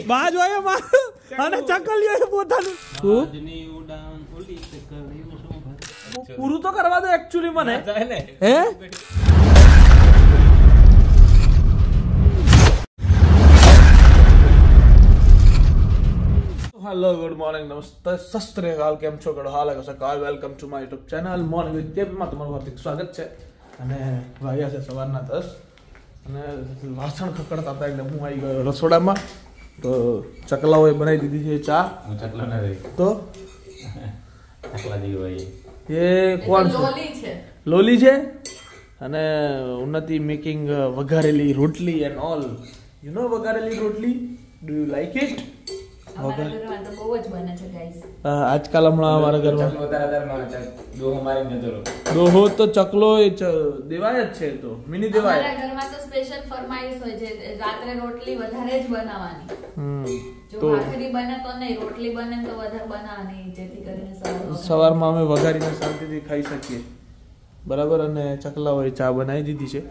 બાજવાએ મારું અને ચકલીઓએ પોતાનું પૂરું તો કરવા દો એકચ્યુઅલી મને હે हेलो गुड मॉर्निंग नमस्ते सत श्री अकाल केम छो गढ़ हाल सकाल welcome to my YouTube channel morning with केप में તમારું હાર્દિક સ્વાગત છે અને વાગ્યા છે સવારના 10 અને વાસણ ખકડતા હતા એટલે હું આવી ગયો રસોડામાં તો ચકલાઓએ બનાવી દીધી છે ચા હું ચકલા ના રહી તો ચકલા દી ભાઈ ये કોણ છે લોલી છે અને ઉન્નતિ મેકિંગ વઘારેલી રોટલી એન્ડ ઓલ યુ નો વઘારેલી રોટલી ડુ યુ લાઈક ઇટ આજકાલ હમણાં અમારા ઘરમાં દોહો તો ચકલો દેવાય જ છે તો મિની દેવાય અમારા ઘરમાં તો સ્પેશિયલ ફરમાઈશ હોય છે રાત્રે રોટલી વધારે જ બનાવવાની જો ભાખરી બને તો નહીં રોટલી બને તો વધારે બનાવવાની જેથી કરીને સવારમાં અમે વઘારીને શાંતિથી ખાઈ શકીએ બરાબર અને ચકલાઓએ ચા બનાવી દીધી છે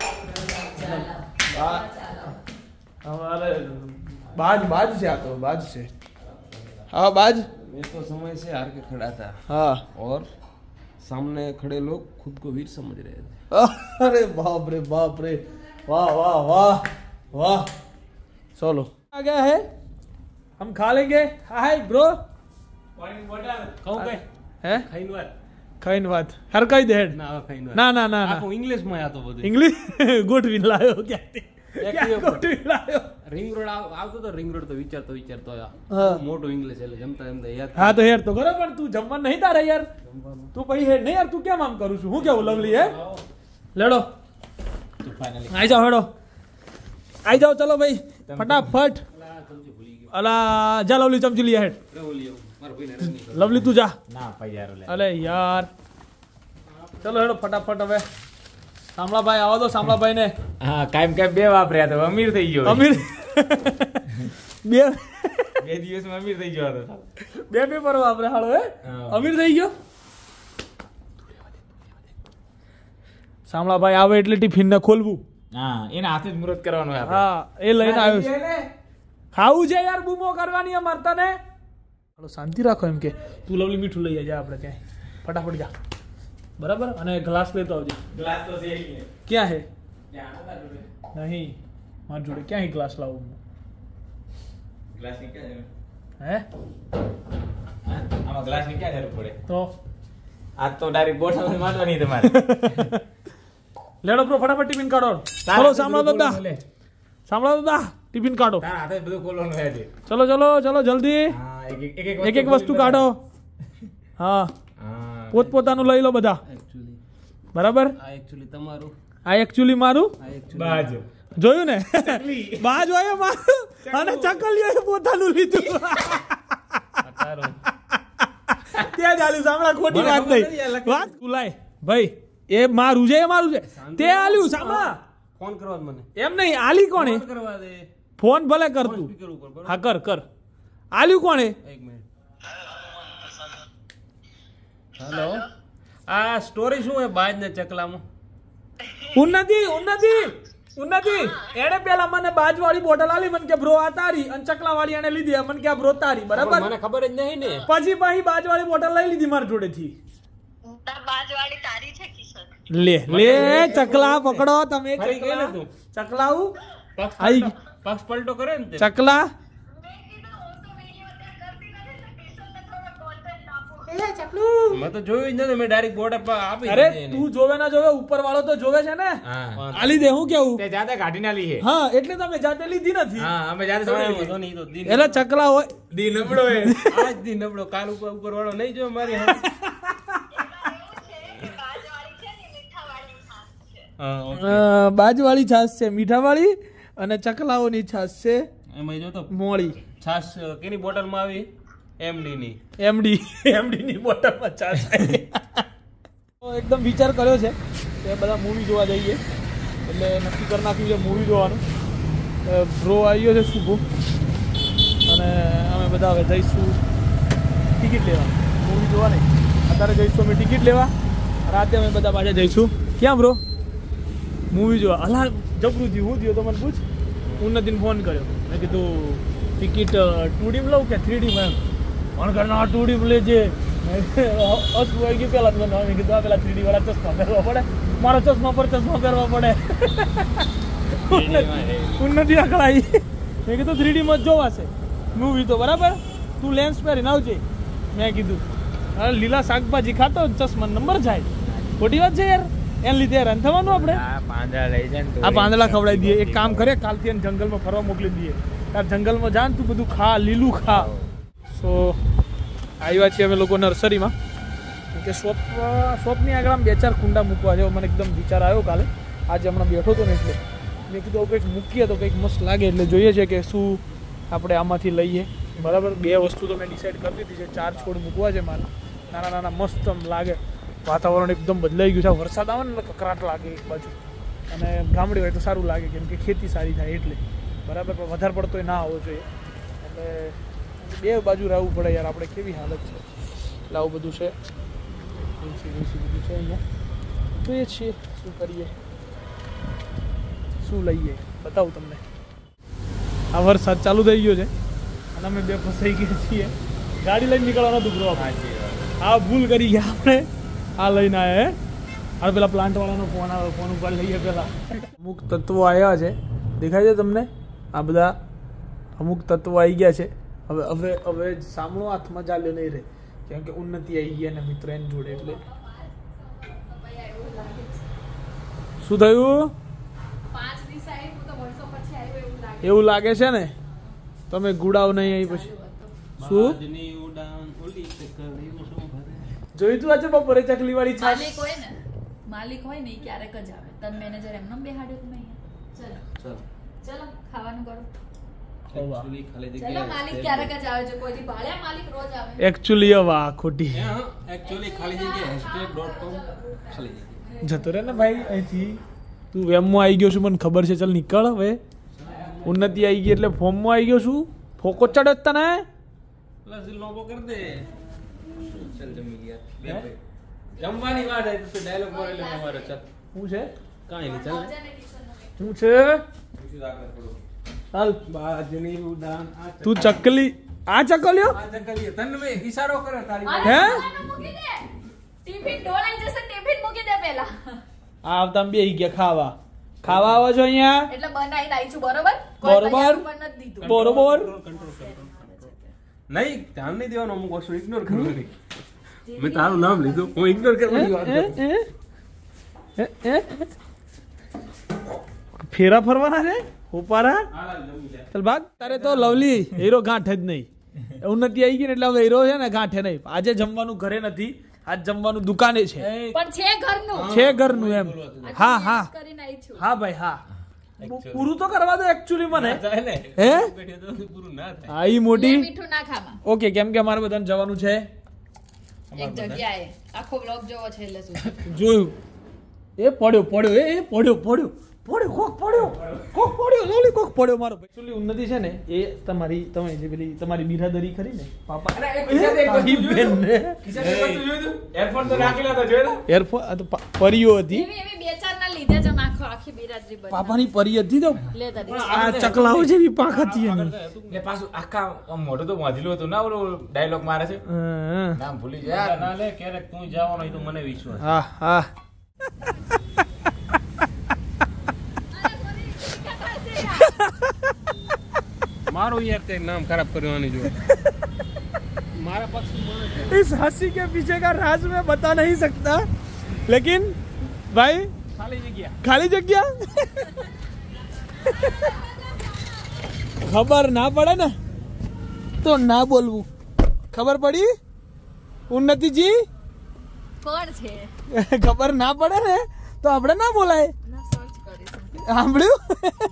અમારે बाज से आता हूँ बाज से हाँ बाज इसको समय से हार के खड़ा था हाँ और सामने खड़े लोग खुद को वीर समझ रहे थे अरे बाप रे वाह वाह वाह वाह चलो आ गया है हम खा लेंगे हाय ब्रो कहूं पे है खाइन बात हर कई देड ना खाइन ना ना ना आपको इंग्लिश में आतो બધું इंग्लिश गुड विन लायो क्या रिंग रोड આવતો તો रिंग रोड તો વિચારતો મોટો ઇંગ્લિશ એટલે જમતા યાદ હા તો યાર તો કરો પણ તું જમવા નહીં તારે યાર તું પછી હે નહીં યાર તું કેમ આમ કરું છું હું કેવું લવલી હે લેડો તો ફાઇનલી આઈ જાઓ હેડો આઈ જાઓ ચલો ભાઈ ફટાફટ અલા જા લવલી ચમચી લી હેડ લવલી તું જા ના ભાઈ યાર અલે યાર ચલો હેડો ફટાફટ હવે સામળાભાઈ આવો તો સામળાભાઈ ને હા કાયમ બે વાપર્યા તો અમીર થઈ ગયો અમીર બે દિવસમાં અમીર થઈ ગયો હતો બે પર વાપરે હાલો હે અમીર થઈ ગયો સામળાભાઈ આવે એટલે ટિફિન ને ખોલવું હા એના હાથે જ મુહૂર્ત કરવાનું હોય હા એ લઈને આવ્યો છે ખાવું છે યાર બૂમો કરવાની અમાર તને હાલો શાંતિ રાખો એમ કે તું લવલી મીઠું લઈ જા આપણે ક્યાંય ફટાફટ જા बराबर અને ગ્લાસ લેતો આવજે ગ્લાસ તો છે ક્યાં હે નહીં માર જોડે ક્યાં હે ગ્લાસ લાવું ગ્લાસ ની ક્યાં જરૂર હે આમાં ગ્લાસ ની ક્યાં જરૂર પડે તો આજ તો ડાયરેક્ટ બોટલ માંડવાની તમારે લેડો બ્રો ફટાફટ ટિફિન કાઢો ચલો સાંભળો દાદા ટિફિન કાઢો તારા હાથે બધું ખોલવાનું હોય છે ચલો ચલો ચલો જલ્દી હા એક વસ્તુ કાઢો હા પોતપોતાનું લઈ લો બધા બરાબર આ એક્ચ્યુઅલી તમારું આ એક્ચ્યુઅલી મારું બાજ જોયું ને બાજ હોય મારું અને ચકલીઓએ પોતાનું લીધું ત્યાં ચાલ્યું સાંભળા ખોટી વાત નહીં વાત ભૂલાય ભાઈ એ મારું છે તે આલ્યું સાંભળા ફોન કરવા મને એમ નહીં આલી કોણે કરવા દે ફોન ભલે કર તું હા કર આલ્યું કોણે એક મિનિટ હેલો આ સ્ટોરી શું હે બાજ ને ચકલામાં ઉન્નતિ એને પેલા મને બાજવાળી બોટલ આલી મને કે બ્રો આ તારી અને ચકલાવાળી એને લીધી મને કે આ બ્રો તારી બરાબર મને ખબર જ નહીં ને પછી બાજવાળી બોટલ લઈ લીધી મારી જોડેથી બાજવાળી તારી છે કિશન લે ચકલા પકડો તમે ચકલાઉ આઈ પક્ષ પલટો કરે ને ચકલા મેં તો જોયું જ નથી મેં ડાયરેક્ટ બોર્ડ આપી અરે તું જોવે ના જોવે ઉપર વાળો તો જોવે છે ને આલી દે હું કેવું તે જાતે કાઢી ના લી હા એટલે તમે જાતે લીધી નથી હા અમે જાતે થોડી નહીં તો દિન એટલે ચકલા હોય દી નબળો હે આજ દી નબળો કાલ ઉપર વાળો નહીં જો મારી બાજવાળી છાશ છે મીઠાવાળી અને ચકલાઓની છાશ છે એમાં જો તો મોળી છાશ કેની બોટલમાં આવી એમડી ની બોટલમાં છાશ આવી એકદમ વિચાર કર્યો છે કે બધા મૂવી જોવા જઈએ એટલે નક્કી કરી નાખ્યું છે મૂવી જોવાનું બ્રો આવ્યો છે શુભો અને અમે બધા હવે જઈશું ટિકિટ લેવા મૂવી જોવા નહીં અત્યારે જઈશું અમે ટિકિટ લેવા રાતે અમે બધા પાછા જઈશું ક્યાં બ્રો મૂવી જોવા અલા જબરું થયું હું થયું તો મને પૂછ ઉન્નતિને ફોન કર્યો મેં કીધું ટિકિટ 2D લઉં કે 3D માં પણ ઘરના 2D લેજે હસવું આવી ગયું પેલા મેં કીધું આ પેલા 3D વાળા ચશ્મા પહેરવા પડે મારો ચશ્મા પર ચશ્મા પહેરવા પડે ઉન્નતિ અકળાઈ મેં કીધું 3D માં જ જોવાશે મૂવી તો બરાબર તું લેન્સ પહેરીને આવજે મેં કીધું અરે લીલા શાકભાજી ખાતો ચશ્મા નંબર જાય ખોટી વાત છે યાર એને લીધે હેરાન થવાનું આપણે આ પાંદડા ખવડાવી દઈએ એક કામ કરે કાલથી એને જંગલમાં ફરવા મોકલી દઈએ તાર જંગલમાં જા તું બધું ખા લીલું ખા સો આવ્યા છીએ અમે લોકો નર્સરીમાં કે શોપની આગળ આમ 2-4 કુંડા મૂકવા જેવો મને એકદમ વિચાર આવ્યો કાલે આજે હમણાં બેઠો હતો ને એટલે મેં કીધું કંઈક મૂકીએ તો કંઈક મસ્ત લાગે એટલે જોઈએ છે કે શું આપણે આમાંથી લઈએ બરાબર 2 વસ્તુ તો મેં ડિસાઈડ કરી દીધી છે 4 છોડ મૂકવા છે મારે નાના નાના મસ્ત લાગે વાતાવરણ એકદમ બદલાઈ ગયું છે વરસાદ આવે ને એટલે કકરાટ લાગે એક બાજુ અને ગામડી હોય તો સારું લાગે કેમ કે ખેતી સારી થાય એટલે બરાબર પણ વધારે પડતોય ના આવવો જોઈએ એટલે 2 બાજુ રહેવું પડે યાર આપણે કેવી હાલત છે એટલે આવું બધું છે બધું છે અહીંયા જોઈએ છીએ શું કરીએ શું લઈએ બતાવું તમને આ વરસાદ ચાલુ થઈ ગયો છે અને અમે 2 ફસાઈ ગયા છીએ ગાડી લઈને નીકળવાનો દુકરો હા ભૂલ કરી ગયા આપણે આ લઈને આવ્યા હવે પેલા પ્લાન્ટવાળાનો ફોન આવે ફોન ઉપર લઈએ પહેલાં અમુક તત્વો આવ્યા છે દેખાય છે તમને આ બધા અમુક તત્વો આવી ગયા છે હવે હવે હવે સામનો હાથમાં ચાલ્યો નહીં રહે કેમ કે ઉન્નતિ આવી ગયા ને મિત્ર એની જોડે એટલે શું થયું એવું લાગે છે ને તમે ગુડાવ નહીં અહીં પછી શું જોઈ તું આજે બપોરે ચકલી વાળી છાશ માલિક હોય ને ક્યારેક જ આવે તમે મેનેજર એમને બેહાડ્યો તમે અહીંયા ચલો ચલો ખાવાનું કરો એકચ્યુઅલી વાહ ખોટી જતો રે ને ભાઈ અહીંથી તું વેમમાં આવી ગયો છું મને ખબર છે ચાલ નીકળ હવે ઉન્નતિ આવી ગઈ એટલે ફોર્મમાં આવી ગયો છું ફોકો ચડે તને જમવાની વાત હે તો ડાયલોગ બોલે લે મારો ચાલ શું છે કાઈ નહીં ચાલ શું છે ચાલ બાજની ઉડાન તું ચકલી આ ચકલ્યો આ ચકલી તને મે ઈશારો કરે તારી હે મૂકી દે ટિફિન ઢોળાઈ જશે ટિફિન મૂકી દે પહેલા આ આવતા બે ગયા ખાવા આવો છો અહીંયા એટલે બનાવીને આવી છું બરોબર બરોબર બરોબર નહીં ધ્યાન નહીં દેવાનું અમુક વસ્તુ ઇગ્નોર કરવાની મેં તારું નામ લીધું હું ઇગ્નોર કરવાની વાત ફેરા ફરવાના છે ઉપારા ચાલ ભાગ તારે તો લવલી હીરો ગાંઠે જ નહીં ઉન્નતિ આવી ગઈ ને એટલે હવે હીરો છે ને ગાંઠે નહીં આજે જમવાનું ઘરે નથી આજ જમવાનું દુકાને છે પણ છે ઘરનું એમ હા હા કરીને આવી છું હા ભાઈ હા પૂરું તો કરવા દો એકચ્યુઅલી મને હે પૂરું ના થાય આ ઈ મોટી મીઠું ના ખાવા ઓકે કેમ કે અમારે બધાને જવાનું છે એક જગ્યાએ આખો બ્લોગ જોવો છે એટલે શું જોયું એ પડ્યો લોલી કોક પડ્યો મારો એકચ્યુઅલી ઉન્નતિ છે ને એ તમારી તમે જે પેલી તમારી બિરાદરી ખરી ને પાપા એરફોન તો નાખેલા હતા જોયેલા એરફોન આ તો પરિયો હતી એવી બે ચાર ના લીધે જ આખી બિરાદરી બની પાપાની પરી હતી તો લેતા દે આ ચકલાઓ જેવી પાંખ હતી એની ને પાછું આખા મોઢું તો વાંધેલું હતું ના ઓલો ડાયલોગ મારે છે નામ ભૂલી જાય ના લે ક્યારેક તું જવાનો હોય તો મને વિશ્વાસ હા હા મારું યાર તે નામ ખરાબ કરવાની જો મારા પક્ષ इस हंसी के पीछे का राज मैं बता नहीं सकता लेकिन भाई खाली जगह खबर ना पड़े ना तो ना बोलવું ખબર પડી ઉન્નતિ જી કોણ છે ખબર ના પડે ને તો આપણે ના બોલાય ના સર્ચ કરીશું સાંભળ્યું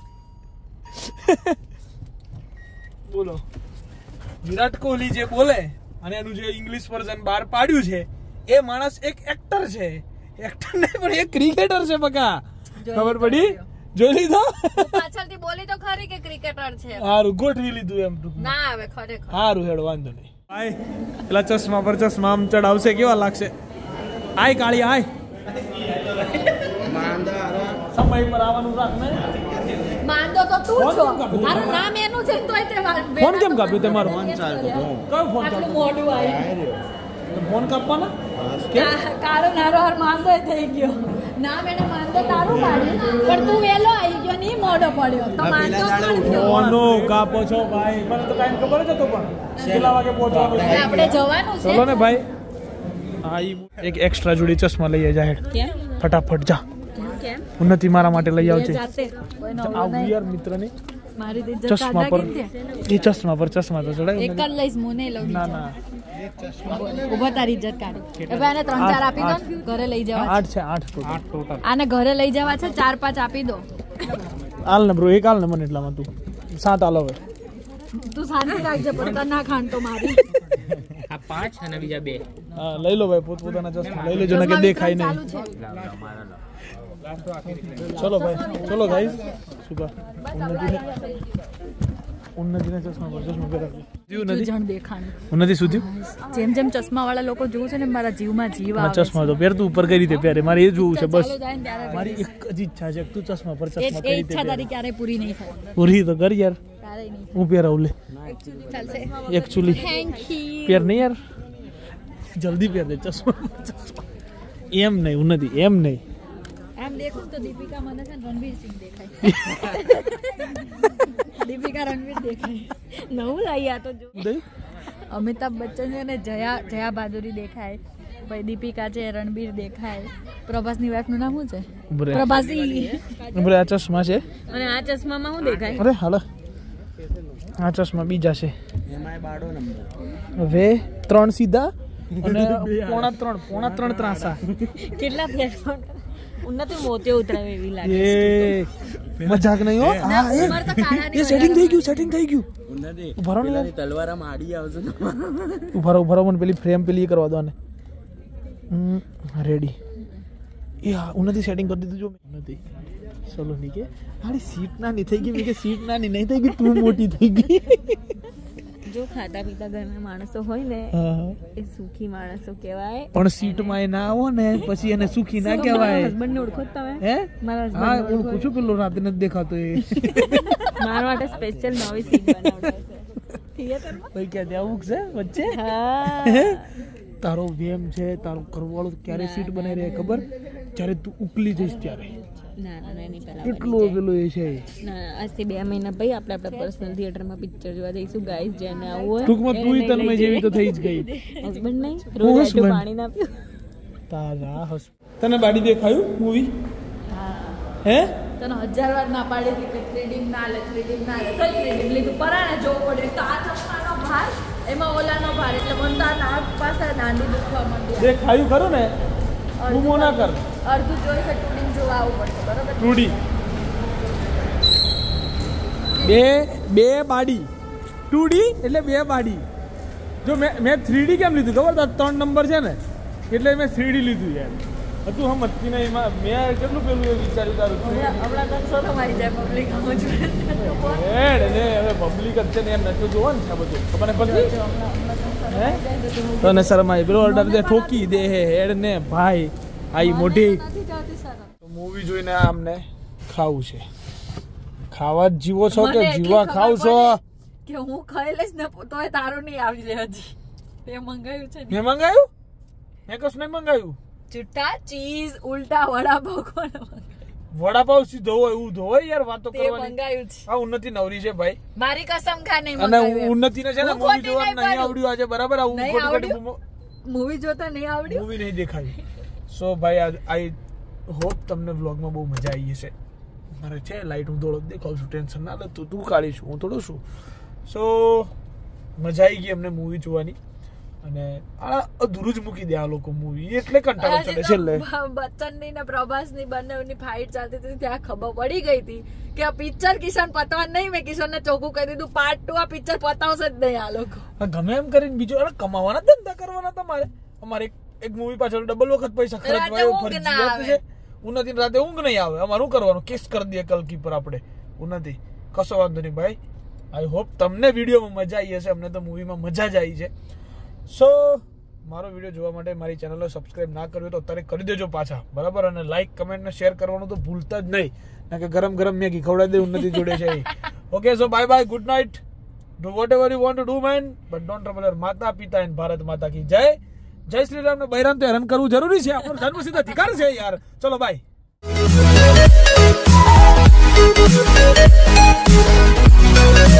બોલો વિરાટ કોહલી જે બોલે અને એનું જે ઇંગ્લિશ વર્ઝન બહાર પાડ્યું છે એ માણસ એક એક્ટર છે એક્ટર નહીં પણ એક ક્રિકેટર છે બકા ખબર પડી જોઈ લીધો પાછળથી બોલી તો ખરી કે ક્રિકેટર છે સારું ગોઠવી લીધું એમ ના આવે ખરેખર સારું હેડ વાંધો નહીં આય પેલા ચશ્મા પર ચશ્મા આમ ચડાવશે કેવા લાગશે આય કાળી આય સમય પર આવવાનું રાખ ને. માંદો તો તું ફોન છો. કેમ કાપ્યો? મારું નામ એનું છે તોય તે ફોન કેમ કાપ્યો તમારો? ફોન ચાલતો. કયો ફોન આટલું ચાલતો? મોઢું આવ્યું. તો ફોન કાપવાના કેમ? કાળો નારો હાર માંદો થઈ ગયો. નામ એને માંદો તારું પાડ્યું પણ તું વેલો આવી ગયો નહીં મોઢો પડ્યો તો માંદો કોણ થયો? ફોનો કાપો છો ભાઈ, મને તો કાંઈ ખબર જ હતો પણ કેટલા વાગે પહોંચવાનું છે. આપણે જવાનું છે. ચલો ને ભાઈ. હા એક એક્સ્ટ્રા જોડી ચશ્મા લઈ જાહેર કેમ ફટાફટ જા. કેમ ઉન્નતિ મારા માટે લઈ આવજે. જાતે કોઈનો આવું યાર મિત્રને મારી ઇજ્જત ચશ્મા પર એ ચશ્મા પર ચશ્મા તો ચડાય એક જ લઈશ હું નહીં લઉં ના ના ઉભો તારી ઇજ્જત કાઢી હવે આને 3-4 આપી દો ને, ઘરે લઈ જવા 8 છે 8 ટોટલ. આને ઘરે લઈ જવા છે 4-5 આપી દો. હાલ ને બ્રો એક હાલ ને મને એટલામાં તું 7 હાલ હવે. તું શાંતિ રાખજે પડતા ના ખાન તો મારી. આ 5 અને બીજા 2 હા લઈ લો ભાઈ પોતપોતાના ચશ્મા લઈ લેજો ને કે દેખાય નહીં. ચલો ભાઈ ચલો ગાઈસ સુપર. ઉન્નતિને ચશ્મા પર ચશ્મા પહેરાવી જીવ નથી જણ દેખાણ ઉન્નતિ સુધી જેમ જેમ ચશ્મા વાળા લોકો જોઉં છે ને મારા જીવમાં જીવ આવે ચશ્મા તો પહેરતું ઉપર કઈ રીતે પહેરે મારે એ જોવું છે બસ. ચાલો જાય ને ત્યારે મારી એક જ ઈચ્છા છે કે તું ચશ્મા પર એ ચશ્મા કઈ રીતે ઈચ્છા તારી ક્યારે પૂરી નહીં થાય. પૂરી તો કર યાર. ક્યારેય નહીં હું પહેરાવું લે ચાલશે. Actually thank you. પહેર નહીં યાર જલ્દી પહેર દે ચશ્મા. એમ નહીં ઉન્નતિ એમ નહીં. આમ દેખું તો દીપિકા મને છે ને રણવીર સિંહ દેખાય. દીપિકા રણવીર દેખાય. નવું લાવી આ તો જો. અમિતાભ બચ્ચન છે ને જયા બહાદુરી દેખાય. ભાઈ દીપિકા છે રણબીર દેખાય. પ્રભાસની વાઈફનું નામ શું છે? પ્રભાસી. આ ચશ્મા છે અને આ ચશ્મામાં શું દેખાય? અરે હાલો આ ચશ્મા બીજા છે હવે 3 સીધા અને 3.5 ત્રાસા. કેટલા થયા? ઉન્નતિ મોતે ઉતરાવે એવી લાગે. એ મજાક નહીં હો. હા ઉંમર તો કાળાની એ સેટિંગ થઈ ગયું ઉભારો ને યાર. તલવારમાં આડી આવશે ને. ઉભારો મને પેલી ફ્રેમ પેલી કરવા દો ને. રેડી એ હા ઉન્નતિ સેટિંગ કરી દીધું જો ઉન્નતિ ચલો ની કે આડી સીટ નાની થઈ ગઈ. મેં કે સીટ નાની નહીં થઈ ગઈ તું મોટી થઈ ગઈ. જો ખાતા પીતા ઘરના માણસો હોય ને હા એ સુખી માણસો કહેવાય. પણ સીટમાં એ ના આવો ને પછી એને સુખી ના કહેવાય. હસબન્ડ ને ઓળખો તમે? હે મારા હા husband ને હું પૂછું પેલો રાતે નથી દેખાતો એ મારા માટે સ્પેશિયલ નવી સીટ બનાવડાવે છે થિયેટરમાં. ભાઈ ક્યાં આવું છે વચ્ચે હા તારો વેમ છે તારો કરવાળો ક્યારે સીટ બનાવી રહે ખબર જ્યારે તું ઉકલી જઈશ ત્યારે ના ના એની પહેલા કેટલો પેલો એ છે ના આજથી 2 મહિના પછી આપણે આપણા પર્સનલ થિયેટરમાં પિક્ચર જોવા જઈશું ગાઈસ. જેને આવું હોય ટૂંકમાં તું તન્મય જેવી તો થઈ જ ગઈ. હસબન્ડ નહીં રોજ આટલું husband? પાણી ના પીવું. તારા તને બાડી દેખાયું મૂવી હે તને 1000 વાર ના પાડી હતી કે 3D ના લે 3D ના લે કઈ 3D લીધું પરાણે જોવું પડે. તો આ ચશ્માનો ભાર એમાં ઓલાનો ભાર એટલે મને તો આ નાક પાસે દાંડી દુખવા માંડી. દેખાયું ખરું ને બૂમો ના કર. અડધું જોઈ છે 2D જોવા આવવું પડશે બરોબર. ટુડી બે બાડી 2D એટલે 2 બાડી. જો મેં 3D કેમ લીધું ખબર? 3 નંબર છે ને એટલે મેં 3D લીધું યાર. તું સમજતી નહીં એમાં મેં કેટલું પેલું એ વિચાર્યું તારું હમણાં તો શો રમાઈ જાય પબ્લિક આમ જ હેડ ને હવે પબ્લિક જ છે ને એમ નચો જોવાનું છે આ બધું ખબર ને પછી હે તને શરમાય પેલો ઓર્ડર દે ઠોકી દે હેડ ને ભાઈ આઈ મોટી નથી જતી સર. મૂવી જોઈને આમને ખાવું છે. ખાવા જ જીવો છો કે મને એટલી જીવા ખબર ખાવ છો? કે હું ખાઈ લઈશ ને તોય તારું નહીં આવી જાય હજી. તે મંગાવ્યું છે ને મેં મંગાયું મેં કશું નહીં મંગાયું. ચૂટા ચીઝ ઉલટા વડાપાવ કોણ વડાપાવ સીધો હોય એવું તો હોય યાર વાતો તે કરવાની. મંગાવ્યું છે. આ ઉન્નતિ નવરી છે ભાઈ મારી કસમ ખા નહીં અને મંગાવ્યું. ઉન્નતિને છે ને હું મૂવી ખોટી જોવાનું નહીં નહીં પાડું. આવડ્યું આજે બરાબર આવું નહીં ખોટું આવડ્યું? ખોટું મૂવી જોતા નહીં આવડ્યું. મૂવી નહીં દેખાવી. સો ભાઈ આઈ હોપ તમને વ્લોગમાં બહુ મજા આવી હશે. મારે છે લાઈટ હું થોડો દેખાઉં છું ટેન્શન ના લે તું કાઢીશું હું થોડો છું. સો મજા આવી ગઈ અમને મૂવી જોવાની અને આ અધૂરું જ મૂકી દે આ લોકો મૂવી એટલે કંટાળો ચડે છેલ્લે. બચ્ચનની ને પ્રભાસની બંનેની ફાઇટ ચાલતી હતી ત્યાં ખબર પડી ગઈ હતી કે આ પિક્ચર કિશન પતવા નહીં. મેં કિશનને ચોખ્ખું કહી દીધું પાર્ટ 2 આ પિક્ચર પતાવશે જ નહીં આ લોકો. ગમે એમ કરીને બીજો અરે કમાવાના ધંધા કરવાના તમારે. અમારે એક મૂવી પાછળ ડબલ વખત પૈસા ખર્ચવા એવું ફરજિયાત છે. ઉન્નતિ રાતે ઊંઘ નહીં આવે અમારે શું કરવાનું કેસ કરી દઈએ કલકી પર આપણે. ઉન્નતિ કશો વાંધો નહીં ભાઈ. આઈ હોપ તમને વિડીયોમાં મજા આવી હશે. અમને તો મૂવીમાં મજા જ આવી છે. સો મારો વિડીયો જોવા માટે મારી ચેનલને સબસ્ક્રાઇબ ના કર્યું તો અત્યારે કરી દેજો પાછા, બરાબર? અને લાઈક, કમેન્ટ ને શેર કરવાનું તો ભૂલતા જ નહીં, ના કે ગરમ ગરમ મેગી ખવડાવી દે ઉન્નતિ જોડે છે. Okay, so bye bye, good night. Do whatever you want to do, man, but don't trouble your માતા પિતા and ભારત માતા કી જય. જય શ્રી રામ. ને બૈરામ તો હેરાન કરવું જરૂરી છે, આપણો જન્મસિદ્ધ અધિકાર છે યાર. ચલો બાય.